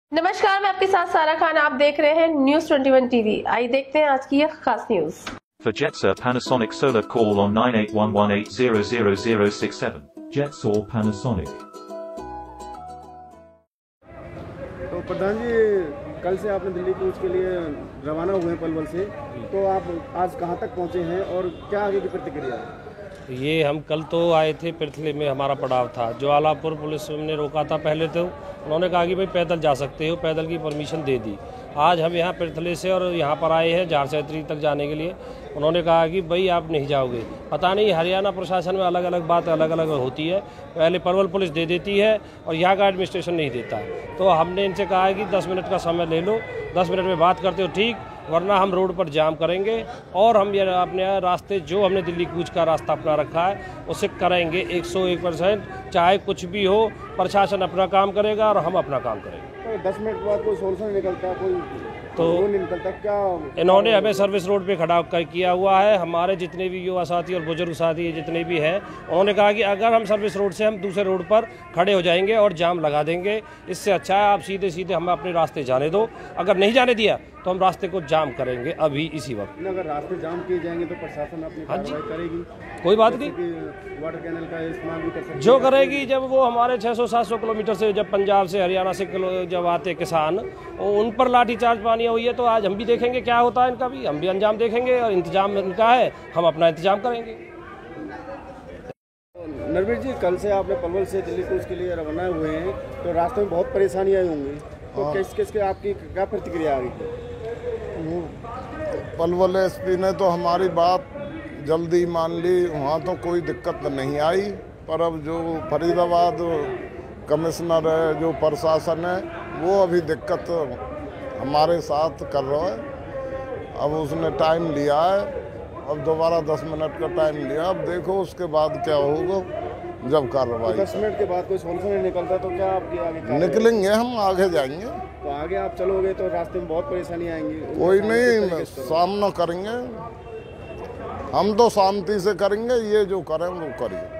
नमस्कार, मैं आपके साथ सारा खान। आप देख रहे हैं न्यूज 21 टीवी। आइए देखते हैं आज की यह खास news. For Jetsa Panasonic Solar, call on 9811800067. Jetsa Panasonic। तो प्रधान जी, कल से आपने दिल्ली कूच के लिए रवाना हुए हैं पलवल से, तो आप आज कहां तक पहुंचे हैं और क्या आगे की प्रतिक्रिया है? ये हम कल तो आए थे, पिरथले में हमारा पड़ाव था। ज्वालापुर पुलिस ने रोका था पहले, तो उन्होंने कहा कि भाई पैदल जा सकते हो, पैदल की परमिशन दे दी। आज हम यहाँ पिरथले से और यहाँ पर आए हैं झारछत्री तक जाने के लिए। उन्होंने कहा कि भाई आप नहीं जाओगे। पता नहीं हरियाणा प्रशासन में अलग अलग बात अलग अलग होती है। पहले पलवल पुलिस दे देती है और यहाँ का एडमिनिस्ट्रेशन नहीं देता। तो हमने इनसे कहा है कि 10 मिनट का समय ले लो, 10 मिनट में बात करते हो ठीक, वरना हम रोड पर जाम करेंगे और हम ये अपने रास्ते जो हमने दिल्ली कूच का रास्ता अपना रखा है उसे करेंगे 101%। चाहे कुछ भी हो, प्रशासन अपना काम करेगा और हम अपना काम करेंगे। तो 10 मिनट के बाद कोई सोल्यूशन नहीं निकलता, कोई तो नहीं निकलता क्या? इन्होंने हमें सर्विस रोड पे खड़ा किया हुआ है। हमारे जितने भी युवा साथी और बुजुर्ग साथी जितने भी हैं, उन्होंने कहा कि अगर हम सर्विस रोड से हम दूसरे रोड पर खड़े हो जाएंगे और जाम लगा देंगे, इससे अच्छा है आप सीधे सीधे हमें अपने रास्ते जाने दो। अगर नहीं जाने दिया तो हम रास्ते को जाम करेंगे अभी इसी वक्त। अगर रास्ते जाम किए जाएंगे तो प्रशासन अपनी कार्रवाई करेगी? कोई बात नहीं, वाटर कैनल का इस्तेमाल भी कर सकते जो करेगी। जब वो हमारे 600-700 किलोमीटर से जब पंजाब से हरियाणा से जब आते किसान, उन पर लाठीचार्ज पानी हुई है, तो आज हम भी देखेंगे क्या होता है इनका भी, हम भी अंजाम देखेंगे। और इंतजाम इनका है, हम अपना इंतजाम करेंगे। नरवीर जी, कल से आपने पलवल से दिल्ली कूच के लिए रवाना हुए हैं, तो रास्ते में बहुत परेशानियाँ होंगी, तो किस के आपकी क्या प्रतिक्रिया आ रही थी? पलवल एसपी ने तो हमारी बात जल्दी मान ली, वहाँ तो कोई दिक्कत नहीं आई। पर अब जो फरीदाबाद कमिश्नर है, जो प्रशासन है, वो अभी दिक्कत हमारे साथ कर रहा है। अब उसने टाइम लिया है, अब दोबारा 10 मिनट का टाइम लिया। अब देखो उसके बाद क्या होगा जब कार्रवाई। 10 मिनट के बाद कोई सोल्यूशन नहीं निकलता तो क्या आपकी आगे निकलेंगे, हम आगे जाएंगे। तो आगे आप चलोगे तो रास्ते में बहुत परेशानी आएंगी? कोई नहीं, सामना करेंगे। हम तो शांति से करेंगे, ये जो करें वो करिए।